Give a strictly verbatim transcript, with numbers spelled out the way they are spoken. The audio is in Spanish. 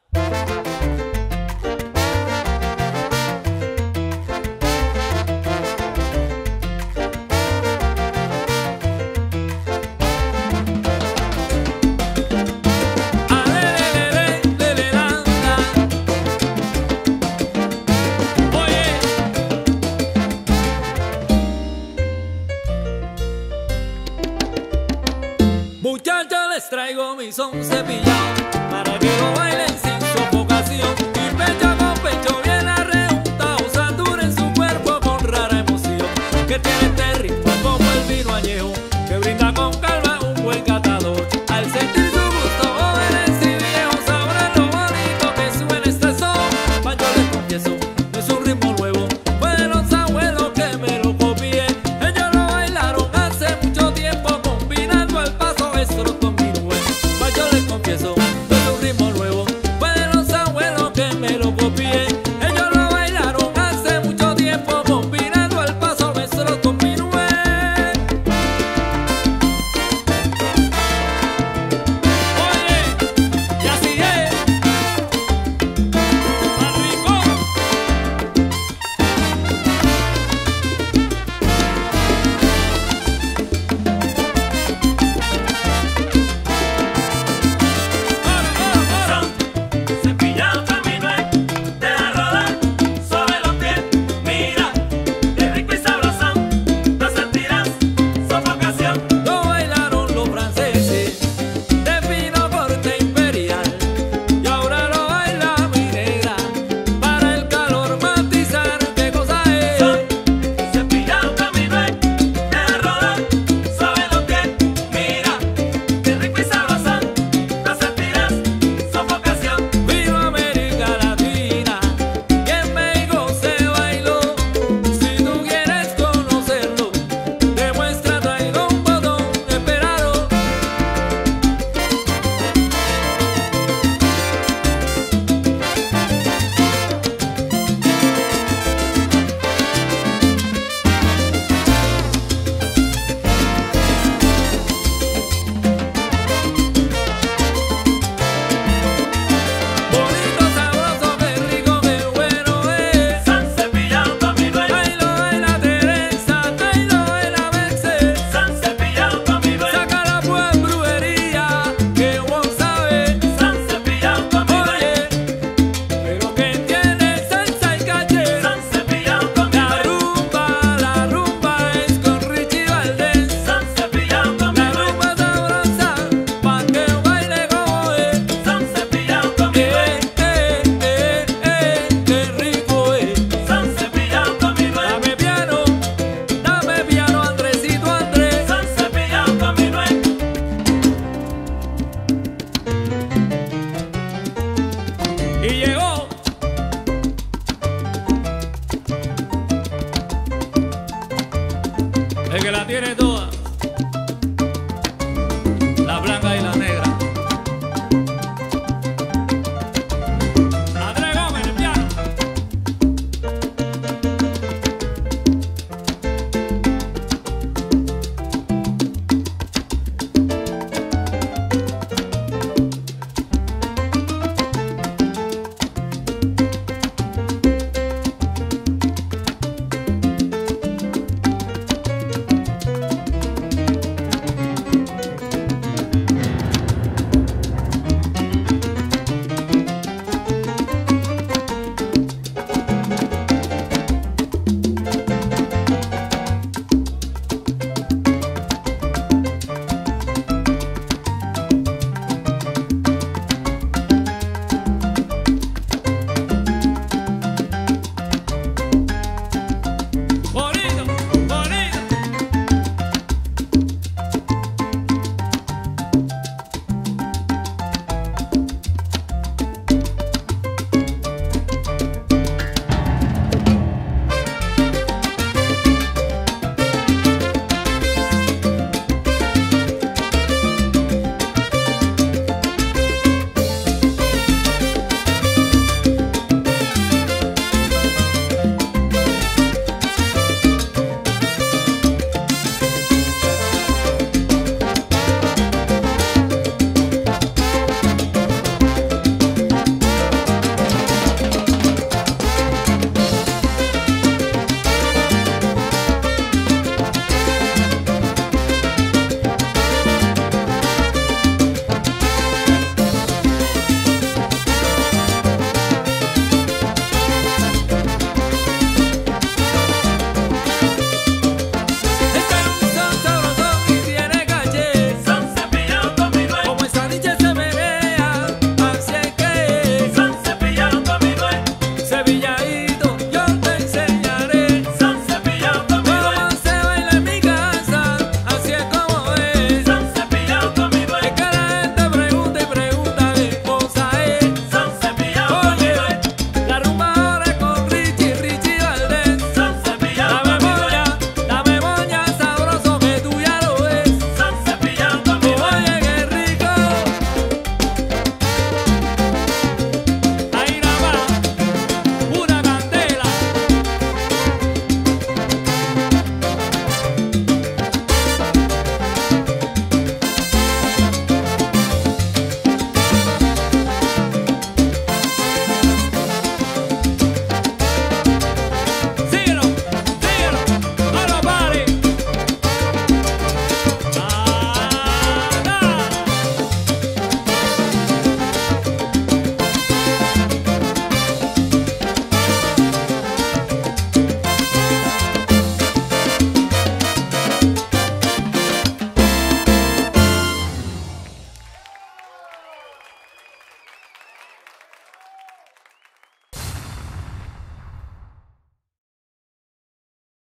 Muchachos, les traigo mi son cepillado para que lo bailen sin sofocación. Y pecho con pecho bien arrejuntado, saturen su cuerpo con rara emoción. Que tiene este ritmo como el vino añejo, que brinda con calma un buen catador. Al sentir su gusto, jóvenes y viejos sabrán lo bonito que suena este son. Mas yo les confieso, no es un ritmo nuevo, fue de los abuelos que me lo copié. Ellos lo bailaron hace mucho tiempo, combinando el paso estro con mi nube. Mas yo les confieso,